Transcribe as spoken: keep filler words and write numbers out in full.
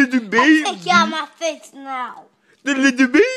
little baby. Take care of my face now. The little baby.